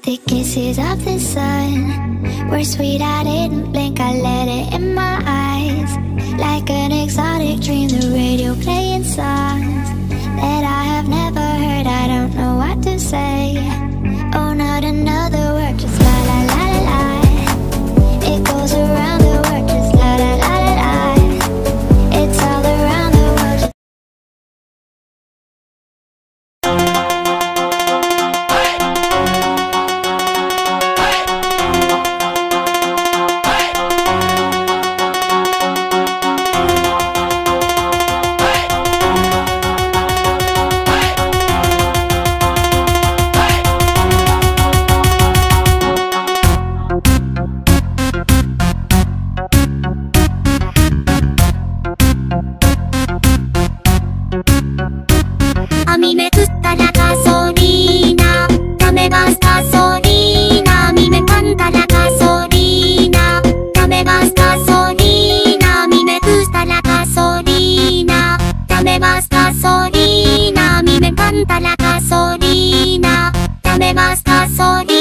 The kisses of the sun were sweet, I didn't blink, I let it in my eyes. Like an exotic dream, the radio playing songs that I have never heard, I don't know what to say. Oh, not another word, just la la la la la. It goes around the world, just la la la la la. It's all around the world, just A mí me gusta la gasolina, dame más gasolina. A mí me encanta la gasolina, dame más gasolina. A mí me gusta la gasolina, dame más gasolina. A mí me encanta la gasolina, dame más gasolina.